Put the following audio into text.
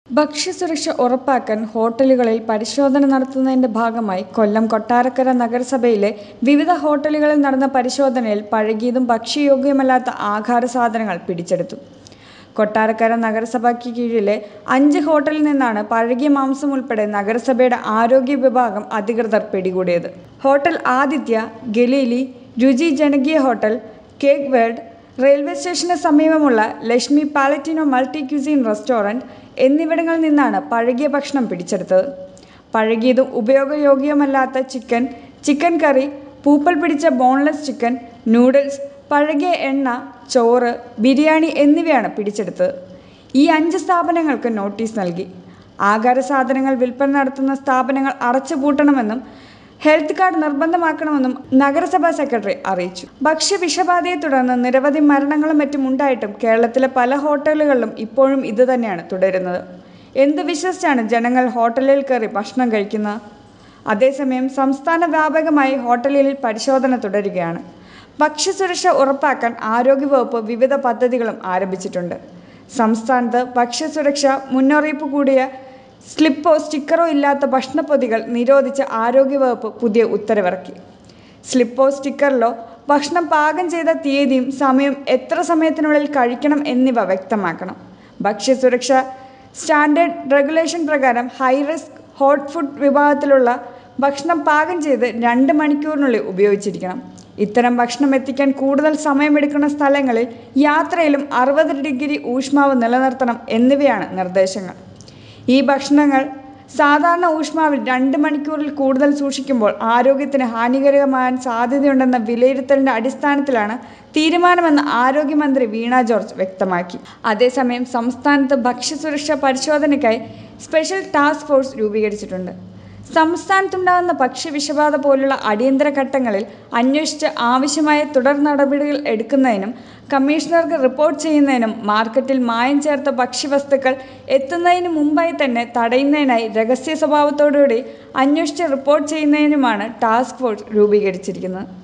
ഭക്ഷ്യസുരക്ഷ ഉറപ്പാക്കാൻ ഹോട്ടലുകളിൽ പരിശോധന നടത്തുന്നതിന്റെ ഭാഗമായി കൊല്ലം കൊട്ടാരക്കര നഗരസഭയിലെ വിവിധ ഹോട്ടലുകളിൽ നടന്ന പരിശോധനയിൽ പഴകിയതും ഭക്ഷ്യയോഗ്യമല്ലാത്ത ആഹാരസാധനങ്ങൾ പിടിച്ചെടുത്തു. കൊട്ടാരക്കര നഗരസഭയ്ക്ക് കീഴിലെ 5 ഹോട്ടലിൽ നിന്നാണ് പഴകിയ മാംസം ഉൾപ്പെടെ നഗരസഭയുടെ ആരോഗ്യ വിഭാഗം അധികൃതർ പിടികൂടിയത്. ഹോട്ടൽ ആദിത്യ, ഗലീലി, രുചി ജനകീയ ഹോട്ടൽ, കേക്ക് വേൾഡ്, റെയിൽവേ സ്റ്റേഷന് സമീപമുള്ള Lakshmi Palatino multi cuisine restaurant എന്നിവിടങ്ങളിൽ നിന്നാണ് പഴകിയ ഭക്ഷണം പിടിച്ചെടുത്തത്. പഴകിയതും ഉപയോഗയോഗ്യമല്ലാത്ത ചിക്കൻ, ചിക്കൻ കറി, പൂപ്പൽ പിടിച്ച ബോൺലെസ് ചിക്കൻ, നൂഡിൽസ്, പഴകിയ എണ്ണ, ചോറ്, ബിരിയാണി എന്നിവയാണ് പിടിച്ചെടുത്തത്. ഈ 5 സ്ഥാപനങ്ങൾക്ക് നോട്ടീസ് നൽകി. ആഹാരസാധനങ്ങൾ വിൽപ്പന നടത്തുന്ന സ്ഥാപനങ്ങൾ അടച്ചുപൂട്ടണമെന്നും ഹെൽത്ത് കാർഡ് നിർബന്ധമാക്കണമെന്നും നഗരസഭാ സെക്രട്ടറി അറിയിച്ചു. ഭക്ഷ്യവിഷബാധയെ തുടർന്ന് നിരവധി മരണങ്ങളും മറ്റും ഉണ്ടായിട്ടും കേരളത്തിലെ പല ഹോട്ടലുകളിലും ഇപ്പോഴും ഇതുതന്നെയാണ് തുടരുന്നത്. എന്ത് വിശ്വസിച്ചാണ് ജനങ്ങൾ ഹോട്ടലിൽ കയറി ഭക്ഷണം കഴിക്കുന്നത്? അതേസമയം സംസ്ഥാന വ്യാപകമായി ഹോട്ടലുകളിൽ പരിശോധന തുടരുകയാണ്. ഭക്ഷ്യസുരക്ഷ ഉറപ്പാക്കാൻ ആരോഗ്യവകുപ്പ് വിവിധ പദ്ധതികളും ആരംഭിച്ചിട്ടുണ്ട്. സംസ്ഥാനത്ത് ഭക്ഷ്യസുരക്ഷ മുന്നറിയിപ്പ് കൂടിയ സ്ലിപ്പോ സ്റ്റിക്കറോ ഇല്ലാത്ത ഭക്ഷണപ്പൊതികൾ നിരോധിച്ച് ആരോഗ്യവകുപ്പ് പുതിയ ഉത്തരവിറക്കി. സ്ലിപ്പോ സ്റ്റിക്കറിലോ ഭക്ഷണം പാകം ചെയ്ത തീയതിയും സമയവും എത്ര സമയത്തിനുള്ളിൽ കഴിക്കണം എന്നിവ വ്യക്തമാക്കണം. ഭക്ഷ്യസുരക്ഷ സ്റ്റാൻഡേർഡ് റെഗുലേഷൻ പ്രകാരം ഹൈ റിസ്ക് ഹോട്ട് ഫുഡ് വിഭാഗത്തിലുള്ള ഭക്ഷണം പാകം ചെയ്ത് 2 മണിക്കൂറിനുള്ളിൽ ഉപയോഗിച്ചിരിക്കണം. ഇത്തരം ഭക്ഷണം എത്തിക്കാൻ കൂടുതൽ സമയമെടുക്കുന്ന സ്ഥലങ്ങളിൽ യാത്രയിലും 60 ഡിഗ്രി ഊഷ്മാവ് നിലനിർത്തണം എന്നിവയാണ് നിർദ്ദേശങ്ങൾ. ഈ ഭക്ഷണങ്ങൾ സാധാരണ ഊഷ്മാവിൽ 2 മണിക്കൂറിൽ കൂടുതൽ സൂക്ഷിക്കുമ്പോൾ ആരോഗ്യത്തിന് ഹാനികരമാകാൻ സാധ്യതയുണ്ടെന്ന വിലയിരുത്തലിന്റെ അടിസ്ഥാനത്തിലാണ് തീരുമാനമെന്ന് ആരോഗ്യമന്ത്രി വീണ ജോർജ് വ്യക്തമാക്കി. അതേസമയം സംസ്ഥാനത്ത് ഭക്ഷ്യസുരക്ഷാ പരിശോധനയ്ക്കായി സ്പെഷ്യൽ ടാസ്ക് ഫോഴ്സ് രൂപീകരിച്ചിട്ടുണ്ട്. സംസ്ഥാനത്തുണ്ടാകുന്ന ഭക്ഷ്യവിഷബാധ പോലുള്ള അടിയന്തര ഘട്ടങ്ങളിൽ അന്വേഷിച്ച് ആവശ്യമായ തുടർ നടപടികൾ എടുക്കുന്നതിനും കമ്മീഷണർക്ക് റിപ്പോർട്ട് ചെയ്യുന്നതിനും മാർക്കറ്റിൽ മായം ചേർത്ത ഭക്ഷ്യവസ്തുക്കൾ എത്തുന്നതിന് മുമ്പായി തന്നെ തടയുന്നതിനായി രഹസ്യ സ്വഭാവത്തോടുകൂടി അന്വേഷിച്ച് റിപ്പോർട്ട് ചെയ്യുന്നതിനുമാണ് ടാസ്ക് ഫോഴ്സ് രൂപീകരിച്ചിരിക്കുന്നത്.